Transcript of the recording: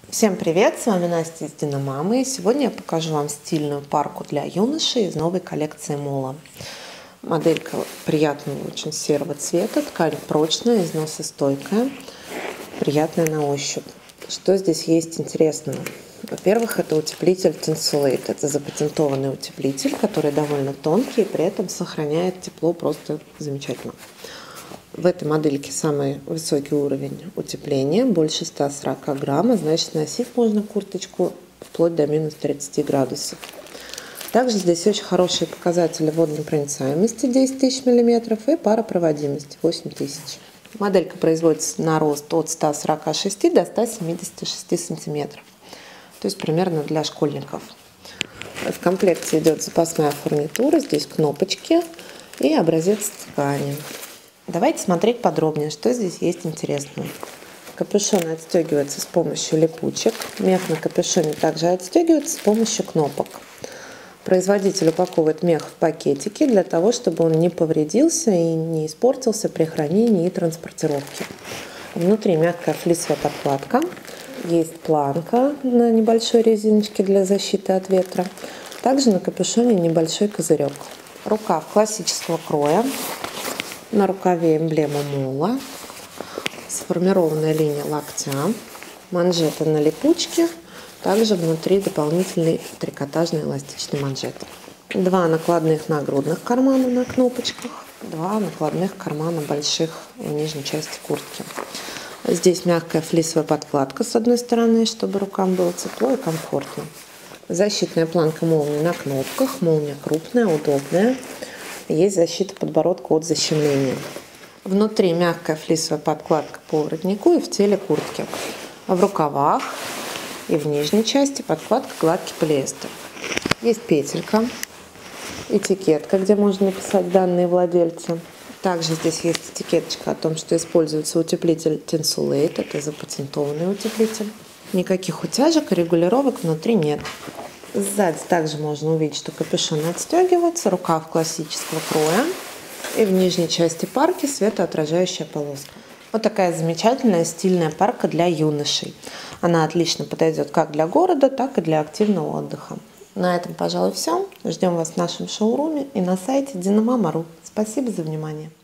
Всем привет! С вами Настя из Диномамы. И сегодня я покажу вам стильную парку для юношей из новой коллекции Мола. Моделька приятного очень серого цвета, ткань прочная, износостойкая, приятная на ощупь. Что здесь есть интересного? Во-первых, это утеплитель Tensulate. Это запатентованный утеплитель, который довольно тонкий и при этом сохраняет тепло просто замечательно. В этой модельке самый высокий уровень утепления, больше 140 грамм, значит носить можно курточку вплоть до минус 30 градусов. Также здесь очень хорошие показатели водонепроницаемости 10 тысяч мм и паропроводимости 8 тысяч. Моделька производится на рост от 146 до 176 сантиметров, то есть примерно для школьников. В комплекте идет запасная фурнитура, здесь кнопочки и образец ткани. Давайте смотреть подробнее, что здесь есть интересного. Капюшон отстегивается с помощью липучек. Мех на капюшоне также отстегивается с помощью кнопок. Производитель упаковывает мех в пакетики для того, чтобы он не повредился и не испортился при хранении и транспортировке. Внутри мягкая флисовая подкладка. Есть планка на небольшой резиночке для защиты от ветра. Также на капюшоне небольшой козырек. Рукав классического кроя. На рукаве эмблема Мола, сформированная линия локтя, манжеты на липучке, также внутри дополнительный трикотажный эластичный манжет. Два накладных нагрудных кармана на кнопочках, два накладных кармана больших в нижней части куртки. Здесь мягкая флисовая подкладка с одной стороны, чтобы рукам было тепло и комфортно. Защитная планка молнии на кнопках, молния крупная, удобная. Есть защита подбородка от защемления. Внутри мягкая флисовая подкладка по воротнику и в теле куртки. А в рукавах и в нижней части подкладка гладкий полиэстер. Есть петелька, этикетка, где можно написать данные владельца. Также здесь есть этикеточка о том, что используется утеплитель Tensulate. Это запатентованный утеплитель. Никаких утяжек и регулировок внутри нет. Сзади также можно увидеть, что капюшон отстегивается, рукав классического кроя и в нижней части парки светоотражающая полоска. Вот такая замечательная стильная парка для юношей. Она отлично подойдет как для города, так и для активного отдыха. На этом, пожалуй, все. Ждем вас в нашем шоуруме и на сайте dinamama.ru. Спасибо за внимание.